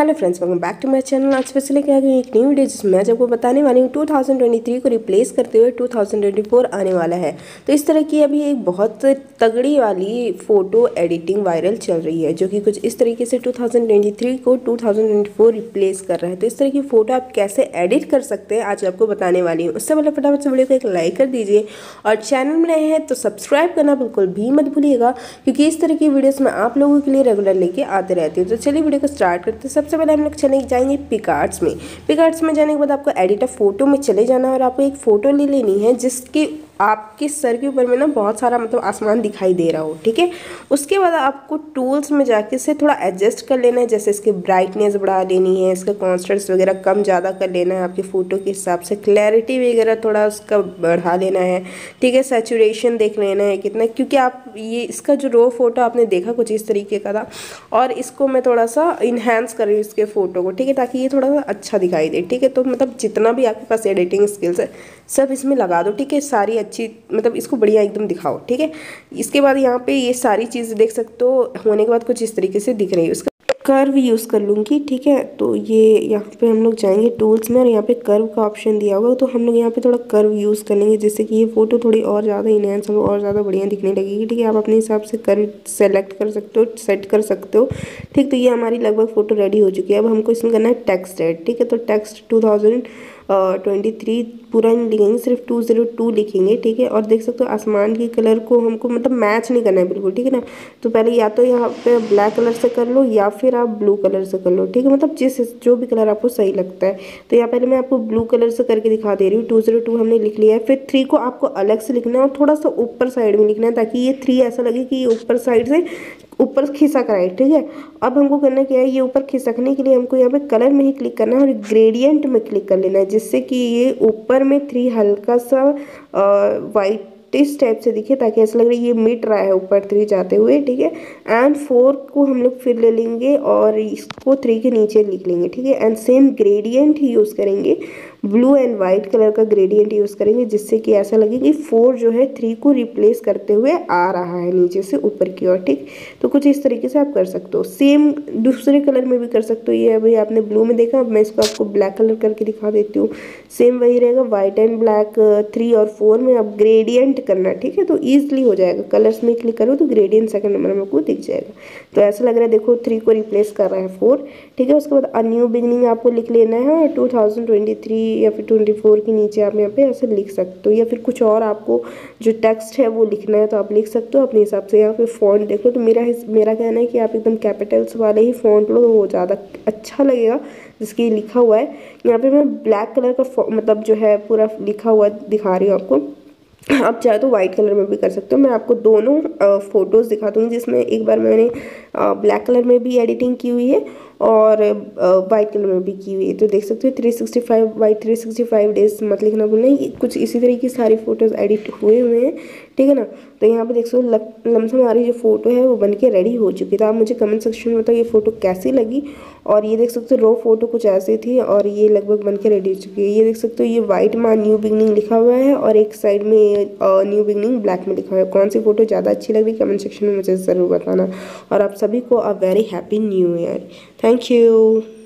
Hello friends, welcome back to my channel. आज specially क्या है एक न्यू वीडियो जिसमें आज आपको बताने वाली हूँ 2023 को रिप्लेस करते हुए 2024 आने वाला है। तो इस तरह की अभी एक बहुत तगड़ी वाली फ़ोटो एडिटिंग वायरल चल रही है जो कि कुछ इस तरीके से 2023 को 2024 रिप्लेस कर रहा है। तो इस तरह की फ़ोटो आप कैसे एडिट कर सकते हैं आज आपको बताने वाली हूँ। उससे पहले फटाफट से वीडियो को एक लाइक कर दीजिए और चैनल में नए हैं तो सब्सक्राइब करना बिल्कुल भी मत भूलिएगा, क्योंकि इस तरह की वीडियोज़ मैं आप लोगों के लिए रेगुलर लेके आते रहती हूँ। तो चलिए वीडियो को स्टार्ट करते हैं। सबसे पहले हम लोग चले जाएंगे पिकआर्ट्स में। पिकआर्ट्स में जाने के बाद आपको एडिट अ फोटो में चले जाना है और आपको एक फ़ोटो ले लेनी है जिसकी आपके सर के ऊपर में ना बहुत सारा आसमान दिखाई दे रहा हो। ठीक है, उसके बाद आपको टूल्स में जाके इसे थोड़ा एडजस्ट कर लेना है। जैसे इसकी ब्राइटनेस बढ़ा लेनी है, इसका कॉन्ट्रास्ट वगैरह कम ज़्यादा कर लेना है आपकी फ़ोटो के हिसाब से। क्लैरिटी वगैरह थोड़ा उसका बढ़ा लेना है। ठीक है, सैचुरेशन देख लेना है कितना, क्योंकि आप ये इसका जो रो फोटो आपने देखा कुछ इस तरीके का था और इसको मैं थोड़ा सा इन्हेंस कर रही हूँ इसके फ़ोटो को। ठीक है, ताकि ये थोड़ा सा अच्छा दिखाई दे। ठीक है, तो जितना भी आपके पास एडिटिंग स्किल्स है सब इसमें लगा दो। ठीक है, सारी अच्छी इसको बढ़िया एकदम दिखाओ। ठीक है, इसके बाद यहाँ पे ये सारी चीज़ें देख सकते हो होने के बाद कुछ इस तरीके से दिख रही है। उसका कर्व यूज़ कर लूँगी। ठीक है, तो ये यहाँ पे हम लोग जाएंगे टूल्स में और यहाँ पे कर्व का ऑप्शन दिया होगा, तो हम लोग यहाँ पे थोड़ा कर्व यूज़ कर लेंगे जिससे कि ये फ़ोटो थोड़ी और ज़्यादा इनहेंस हो और ज़्यादा बढ़िया दिखने लगेगी। ठीक है, आप अपने हिसाब से कर्व सेलेक्ट कर सकते हो, सेट कर सकते हो। ठीक, तो ये हमारी लगभग फ़ोटो रेडी हो चुकी है। अब हमको इसमें करना है टेक्स्ट ऐड। ठीक है, तो टेक्स्ट 2023 पूरा नहीं लिखेंगे, सिर्फ 202 लिखेंगे। ठीक है, और देख सकते हो आसमान की कलर को हमको मैच नहीं करना है बिल्कुल। ठीक है ना, तो पहले या तो यहाँ पे ब्लैक कलर से कर लो या फिर आप ब्लू कलर से कर लो। ठीक है, जो भी कलर आपको सही लगता है। तो यहाँ पहले मैं आपको ब्लू कलर से करके दिखा दे रही हूँ। 202 हमने लिख लिया है। फिर 3 को आपको अलग से लिखना है और थोड़ा सा ऊपर साइड में लिखना है ताकि ये 3 ऐसा लगे कि ये ऊपर साइड से ऊपर खिसक रहा है। ठीक है, अब हमको करना क्या है, ये ऊपर खिसकने के लिए हमको यहाँ पे कलर में ही क्लिक करना है और ग्रेडियंट में क्लिक कर लेना है जिससे कि ये ऊपर में 3 हल्का सा वाइट इस टाइप से दिखे, ताकि ऐसा लग रहा है ये मिट रहा है ऊपर 3 जाते हुए। ठीक है, एंड 4 को हम लोग फिर ले लेंगे और इसको 3 के नीचे लिख लेंगे। ठीक है, एंड सेम ग्रेडियंट ही यूज़ करेंगे, ब्लू एंड वाइट कलर का ग्रेडियंट यूज़ करेंगे जिससे कि ऐसा लगे कि 4 जो है 3 को रिप्लेस करते हुए आ रहा है नीचे से ऊपर की ओर। ठीक, तो कुछ इस तरीके से आप कर सकते हो। सेम दूसरे कलर में भी कर सकते हो। ये अभी आपने ब्लू में देखा, अब मैं इसको आपको ब्लैक कलर करके दिखा देती हूँ। सेम वही रहेगा, वाइट एंड ब्लैक 3 और 4 में अब ग्रेडियंट करना। ठीक है, तो ईजिली हो जाएगा। कलर्स में क्लिक करो तो ग्रेडियंट सेकंड नंबर में आपको दिख जाएगा। तो ऐसा लग रहा है, देखो 3 को रिप्लेस कर रहा है 4। ठीक है, उसके बाद अ न्यू बिगनिंग आपको लिख लेना है और 2023 या फिर 24 के नीचे आप यहाँ पे ऐसे लिख सकते हो, या फिर कुछ और आपको जो टेक्स्ट है वो लिखना है तो आप लिख सकते हो अपने हिसाब से। यहाँ पे फ़ॉन्ट देखो, तो मेरा कहना है कि आप एकदम कैपिटल्स वाले ही फ़ॉन्ट लो, वो ज़्यादा अच्छा लगेगा जिसकी लिखा हुआ है। यहाँ पे मैं ब्लैक कलर का जो है पूरा लिखा हुआ दिखा रही हूँ आपको। आप चाहे तो वाइट कलर में भी कर सकते हो। मैं आपको दोनों फ़ोटोज़ दिखा दूँगी जिसमें एक बार मैंने ब्लैक कलर में भी एडिटिंग की हुई है और वाइट कलर में भी की हुई है। तो देख सकते हो 365 बाई 365 डेज मत लिखना भूलना। ये कुछ इसी तरीके की सारी फ़ोटोज़ एडिट हुए हुए हैं। ठीक है ना, तो यहाँ पे देख सकते हो लमसम हमारी जो फ़ोटो है वो बनके रेडी हो चुकी है। तो आप मुझे कमेंट सेक्शन में बताओ ये फ़ोटो कैसी लगी। और ये देख सकते हो रो फोटो कुछ ऐसी थी और ये लगभग बनके रेडी हो चुकी है। ये देख सकते हो ये वाइट में न्यू बिगनिंग लिखा हुआ है और एक साइड में न्यू बिगनिंग ब्लैक में लिखा हुआ है। कौन सी फ़ोटो ज़्यादा अच्छी लगी कमेंट सेक्शन में मुझे ज़रूर बताना। और आप सभी को a very happy new year. Thank you.